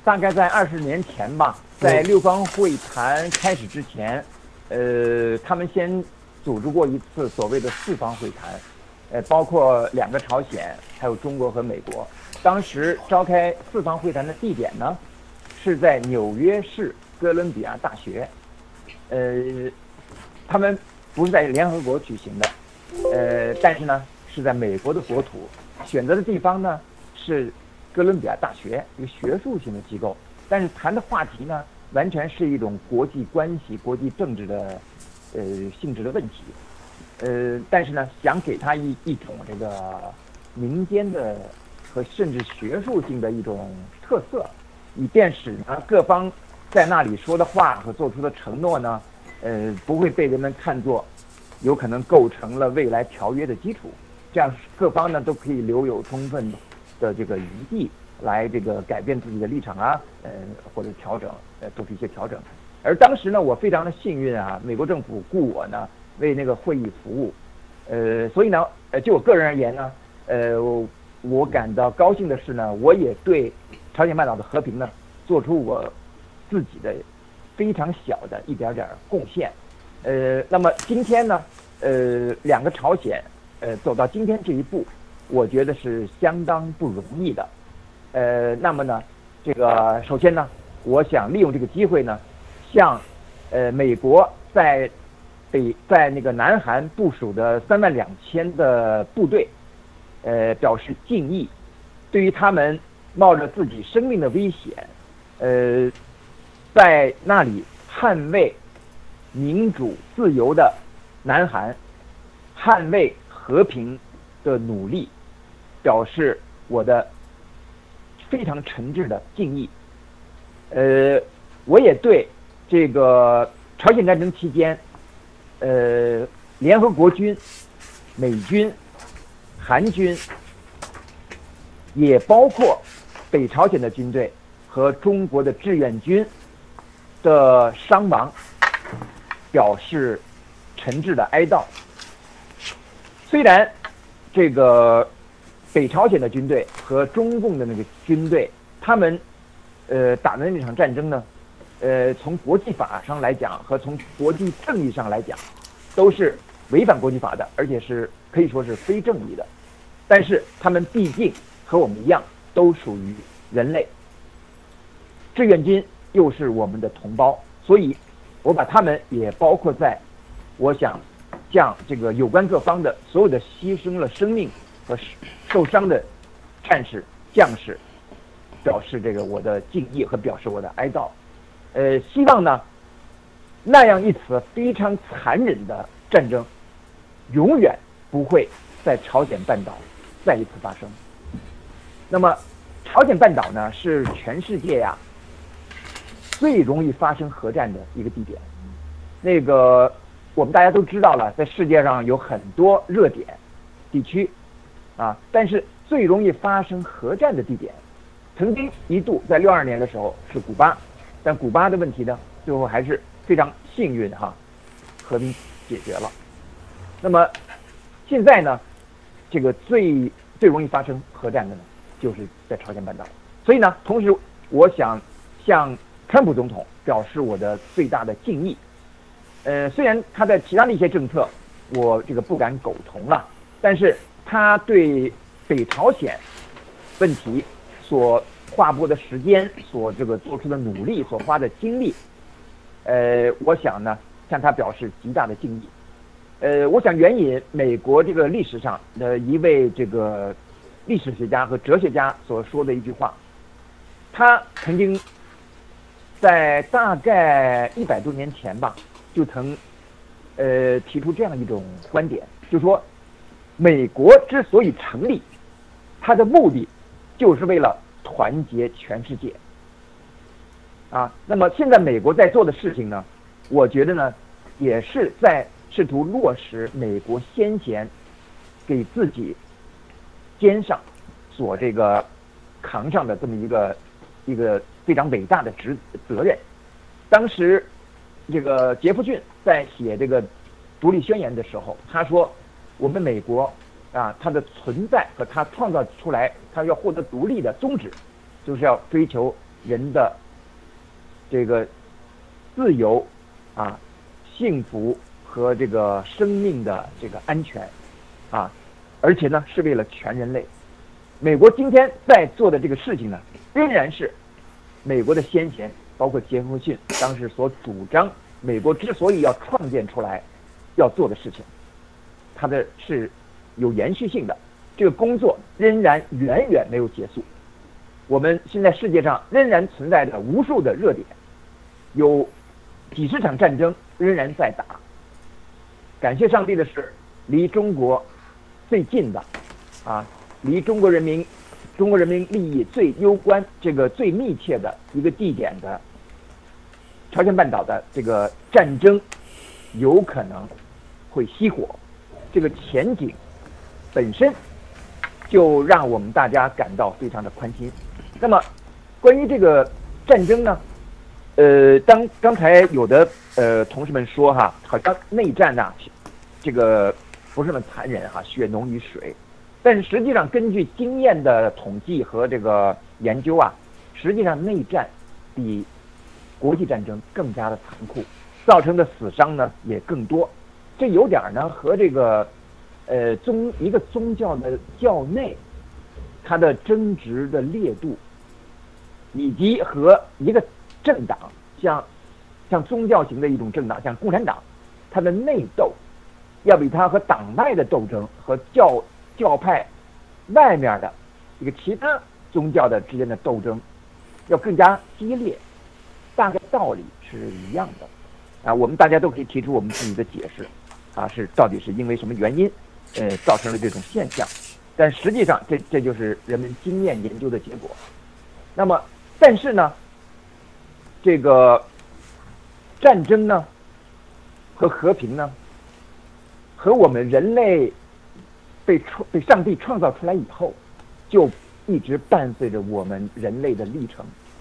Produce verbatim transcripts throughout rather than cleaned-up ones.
大概在二十年前吧，在六方会谈开始之前，呃，他们先组织过一次所谓的四方会谈，呃，包括两个朝鲜，还有中国和美国。当时召开四方会谈的地点呢，是在纽约市哥伦比亚大学，呃，他们不是在联合国举行的，呃，但是呢是在美国的国土，选择的地方呢是哥伦比亚大学，一个学术性的机构，但是谈的话题呢，完全是一种国际关系、国际政治的呃性质的问题，呃，但是呢，想给他一一种这个民间的和甚至学术性的一种特色，以便使呢各方在那里说的话和做出的承诺呢，呃，不会被人们看作有可能构成了未来条约的基础，这样各方呢都可以留有充分的这个余地来这个改变自己的立场啊，呃，或者调整，呃，做出一些调整。而当时呢，我非常的幸运啊，美国政府雇我呢为那个会议服务，呃，所以呢，呃，就我个人而言呢，呃，我感到高兴的是呢，我也对朝鲜半岛的和平呢做出我自己的非常小的一点点贡献。呃，那么今天呢，呃，两个朝鲜，呃，走到今天这一步，我觉得是相当不容易的。呃，那么呢，这个首先呢，我想利用这个机会呢，向呃美国在北在那个南韩部署的三万两千的部队，呃，表示敬意。对于他们冒着自己生命的危险，呃，在那里捍卫民主自由的南韩，捍卫和平的努力，表示我的非常诚挚的敬意。呃，我也对这个朝鲜战争期间，呃，联合国军、美军、韩军，也包括北朝鲜的军队和中国的志愿军的伤亡，表示诚挚的哀悼。虽然这个北朝鲜的军队和中共的那个军队，他们呃打的那场战争呢，呃，从国际法上来讲和从国际正义上来讲，都是违反国际法的，而且是可以说是非正义的。但是他们毕竟和我们一样，都属于人类。志愿军又是我们的同胞，所以我把他们也包括在，我想向这个有关各方的所有的牺牲了生命和受伤的战士、将士，表示这个我的敬意和表示我的哀悼。呃，希望呢，那样一次非常残忍的战争，永远不会在朝鲜半岛再一次发生。那么，朝鲜半岛呢，是全世界呀最容易发生核战的一个地点。那个我们大家都知道了，在世界上有很多热点地区啊，但是最容易发生核战的地点，曾经一度在六二年的时候是古巴，但古巴的问题呢，最后还是非常幸运哈，和平解决了。那么现在呢，这个最最容易发生核战的呢，就是在朝鲜半岛。所以呢，同时我想向川普总统表示我的最大的敬意。呃，虽然他在其他的一些政策我这个不敢苟同了，但是他对北朝鲜问题所划拨的时间、所这个做出的努力、所花的精力，呃，我想呢向他表示极大的敬意。呃，我想援引美国这个历史上的一位这个历史学家和哲学家所说的一句话，他曾经在大概一百多年前吧，就曾呃提出这样一种观点，就说美国之所以成立，它的目的就是为了团结全世界啊。那么现在美国在做的事情呢，我觉得呢，也是在试图落实美国先前给自己肩上所这个扛上的这么一个一个非常伟大的职责任。当时这个杰弗逊在写这个独立宣言的时候，他说我们美国啊，它的存在和它创造出来，它要获得独立的宗旨，就是要追求人的这个自由啊、幸福和这个生命的这个安全啊，而且呢是为了全人类。美国今天在做的这个事情呢，仍然是美国的先贤，包括杰弗逊当时所主张，美国之所以要创建出来要做的事情，它的是有延续性的。这个工作仍然远远没有结束。我们现在世界上仍然存在着无数的热点，有几十场战争仍然在打。感谢上帝的是，离中国最近的啊，离中国人民中国人民利益最攸关、这个最密切的一个地点的朝鲜半岛的这个战争，有可能会熄火。这个前景本身就让我们大家感到非常的宽心。那么，关于这个战争呢，呃，当刚才有的呃同事们说哈，好像内战呐、啊，这个不是那么残忍哈，血浓于水。但是实际上，根据经验的统计和这个研究啊，实际上内战比国际战争更加的残酷，造成的死伤呢也更多。这有点呢和这个呃宗一个宗教的教内它的争执的烈度，以及和一个政党像像宗教型的一种政党，像共产党，它的内斗要比它和党外的斗争和教教派外面的一个其他宗教的之间的斗争要更加激烈。大概道理是一样的啊，我们大家都可以提出我们自己的解释啊，是到底是因为什么原因呃造成了这种现象。但实际上这这就是人们经验研究的结果。那么但是呢，这个战争呢和和平呢，和我们人类被创被上帝创造出来以后，就一直伴随着我们人类的历程。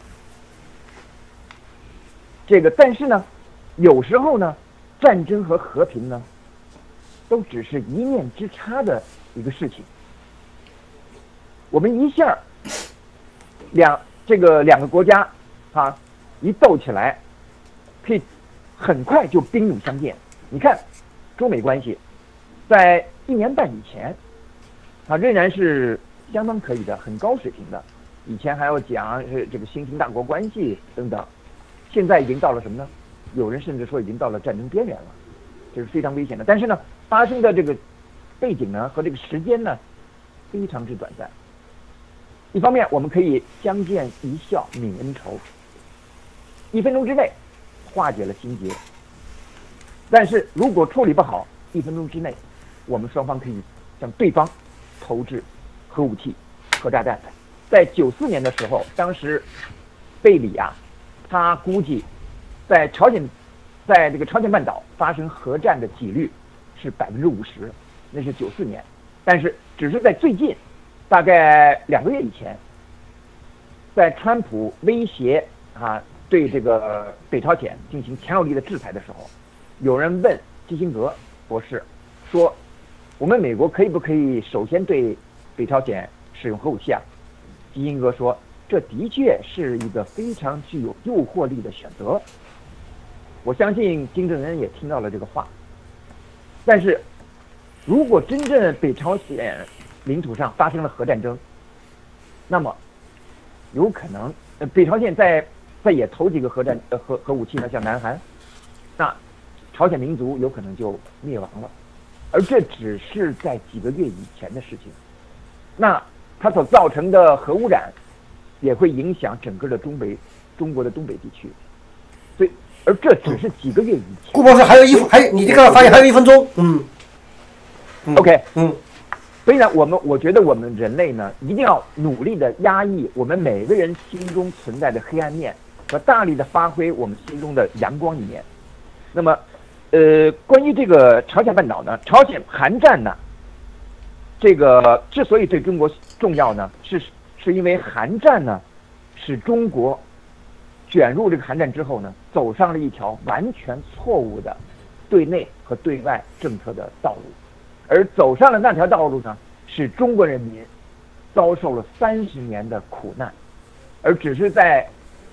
这个但是呢，有时候呢，战争和和平呢，都只是一念之差的一个事情。我们一下两这个两个国家啊一斗起来，可以很快就兵戎相见。你看中美关系在一年半以前啊仍然是相当可以的，很高水平的。以前还要讲是这个新型大国关系等等，现在已经到了什么呢？有人甚至说已经到了战争边缘了，这是非常危险的。但是呢，发生的这个背景呢和这个时间呢非常之短暂。一方面我们可以相见一笑泯恩仇，一分钟之内化解了心结。但是如果处理不好，一分钟之内我们双方可以向对方投掷核武器、核炸弹。在九四年的时候，当时贝里啊，他估计在朝鲜，在这个朝鲜半岛发生核战的几率是百分之五十，那是九四年。但是只是在最近，大概两个月以前，在川普威胁啊对这个北朝鲜进行强有力的制裁的时候，有人问基辛格博士说：“我们美国可以不可以首先对北朝鲜使用核武器啊？”基辛格说：“这的确是一个非常具有诱惑力的选择。”我相信金正恩也听到了这个话。但是，如果真正北朝鲜领土上发生了核战争，那么有可能，呃，北朝鲜再再也投几个核战呃核核武器呢，像南韩，那朝鲜民族有可能就灭亡了。而这只是在几个月以前的事情，那它所造成的核污染也会影响整个的中北中国的东北地区，所以而这只是几个月以前。 顾博士还有一还有你这个发言还有一分钟，嗯。 嗯 OK， 嗯。 所以呢，我们我觉得我们人类呢，一定要努力的压抑我们每个人心中存在的黑暗面，和大力的发挥我们心中的阳光一面。那么，呃，关于这个朝鲜半岛呢，朝鲜韩战呢，这个之所以对中国重要呢，是是因为韩战呢，使中国卷入这个韩战之后呢，走上了一条完全错误的对内和对外政策的道路。而走上了那条道路呢，使中国人民遭受了三十年的苦难，而只是在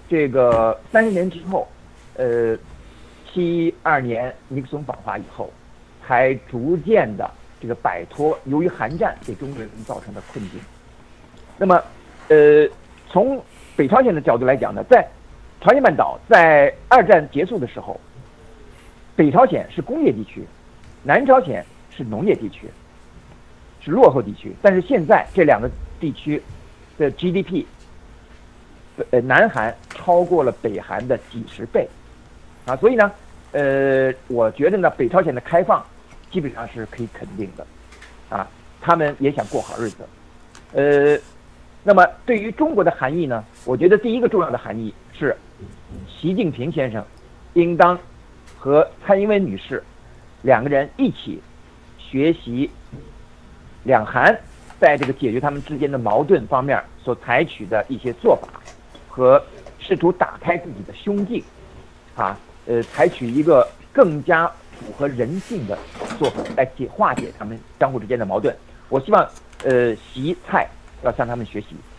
这个三十年之后，呃，七二年尼克松访华以后，才逐渐的这个摆脱由于韩战给中国人民造成的困境。那么，呃，从北朝鲜的角度来讲呢，在朝鲜半岛在二战结束的时候，北朝鲜是工业地区，南朝鲜是农业地区，是落后地区。但是现在这两个地区的 G D P， 呃，南韩超过了北韩的几十倍，啊，所以呢，呃，我觉得呢，北朝鲜的开放基本上是可以肯定的，啊，他们也想过好日子，呃，那么对于中国的含义呢，我觉得第一个重要的含义是，习近平先生应当和蔡英文女士两个人一起学习两韩在这个解决他们之间的矛盾方面所采取的一些做法，和试图打开自己的胸襟，啊，呃，采取一个更加符合人性的做法来解化解他们相互之间的矛盾。我希望，呃，习蔡要向他们学习。